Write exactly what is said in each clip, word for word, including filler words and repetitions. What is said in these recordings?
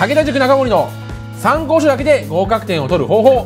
武田塾中森の参考書だけで合格点を取る方法。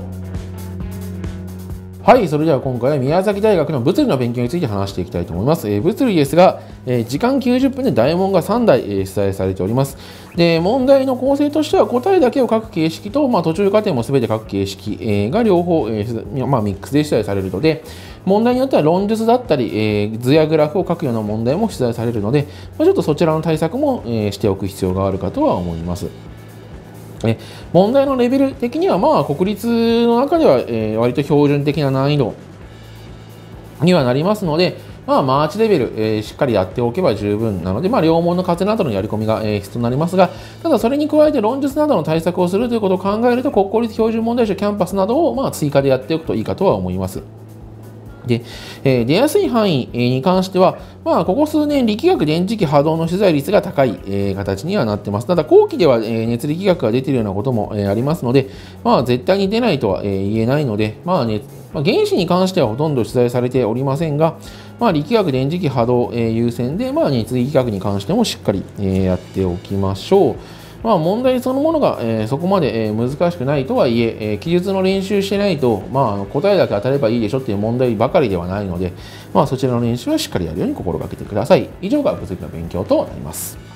はい、それでは今回は宮崎大学の物理の勉強について話していきたいと思います。えー、物理ですが、えー、時間きゅうじゅっぷんで大問がさんだい、えー、出題されております。で、問題の構成としては答えだけを書く形式と、まあ、途中過程も全て書く形式、えー、が両方、えーまあ、ミックスで出題されるので、問題によっては論述だったり、えー、図やグラフを書くような問題も出題されるので、まあ、ちょっとそちらの対策も、えー、しておく必要があるかとは思います。え問題のレベル的には、まあ、国立の中では、えー、割と標準的な難易度にはなりますので、まあ、マーチレベル、えー、しっかりやっておけば十分なので、まあ、両門の風などのやり込みが、えー、必要になりますが、ただそれに加えて論述などの対策をするということを考えると、国公立標準問題集キャンパスなどを、まあ、追加でやっておくといいかとは思います。で、えー、出やすい範囲に関しては、まあ、ここ数年、力学電磁気波動の取材率が高い、えー、形にはなっています。ただ、後期では、えー、熱力学が出ているようなことも、えー、ありますので、まあ、絶対に出ないとは、えー、言えないので、まあね、まあ、原子に関してはほとんど取材されておりませんが、まあ、力学電磁気波動、えー、優先で、まあ、熱力学に関してもしっかり、えー、やっておきましょう。まあ、問題そのものが、えー、そこまで、えー、難しくないとはいえ、えー、記述の練習してないと、まあ、あの答えだけ当たればいいでしょっていう問題ばかりではないので、まあ、そちらの練習はしっかりやるように心がけてください。以上が物理の勉強となります。